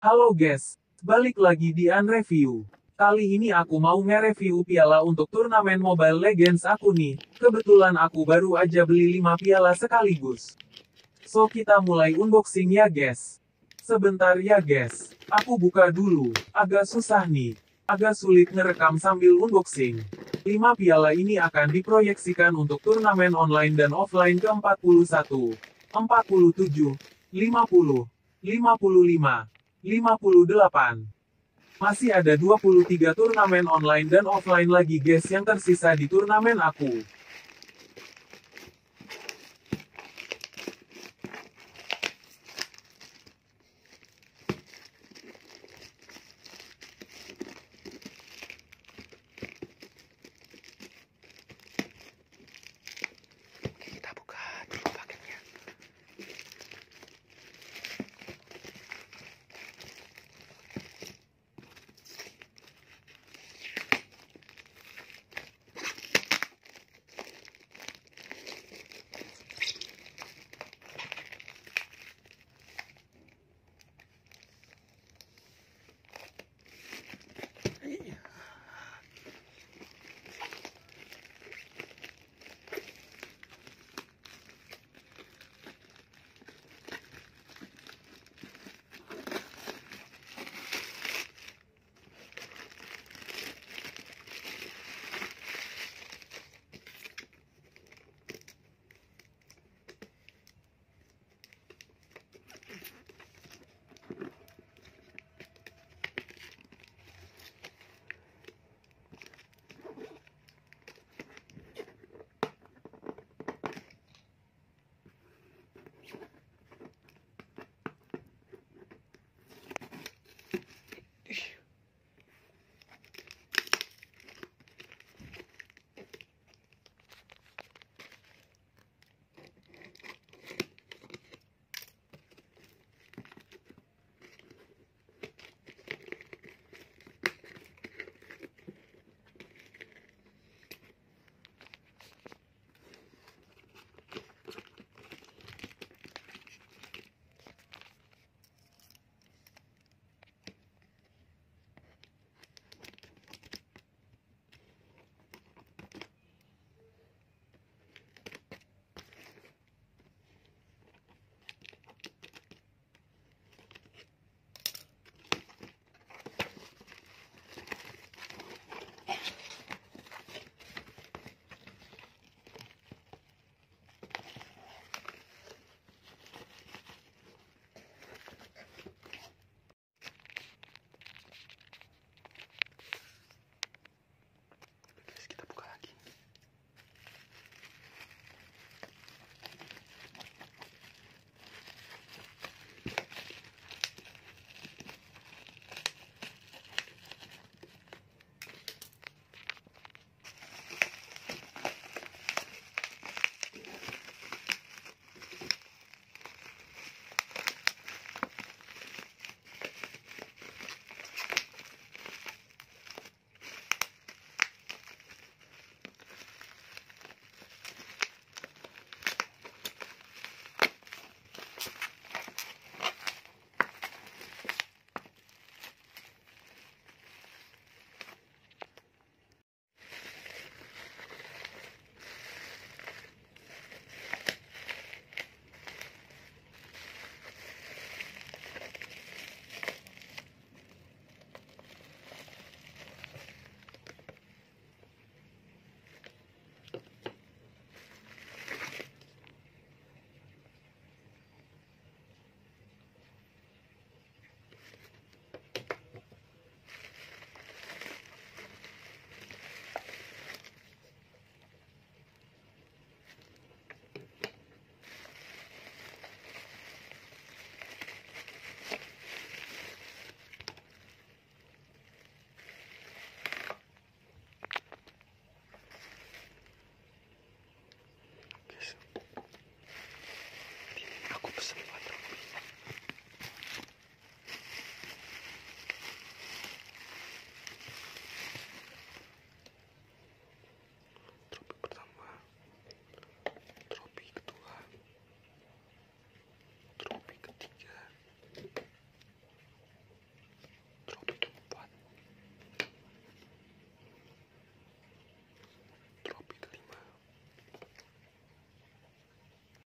Halo guys, balik lagi di Unreview. Kali ini aku mau nge-review piala untuk turnamen Mobile Legends aku nih. Kebetulan aku baru aja beli 5 piala sekaligus. So kita mulai unboxing ya guys. Sebentar ya guys, aku buka dulu. Agak susah nih. Agak sulit ngerekam sambil unboxing. 5 piala ini akan diproyeksikan untuk turnamen online dan offline ke-41, 47, 50, 55, 58. Masih ada 23 turnamen online dan offline lagi guys yang tersisa di turnamen aku.